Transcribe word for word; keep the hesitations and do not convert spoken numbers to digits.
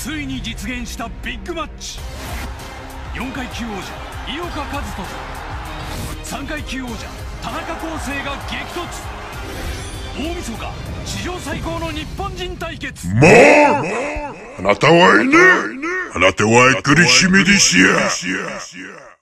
ついに実現したビッグマッチ。よんかい級王者井岡一翔とさんかい級王者田中康生が激突。大晦日史上最高の日本人対決。 もうあなたはいね、あなたは苦しみですよ。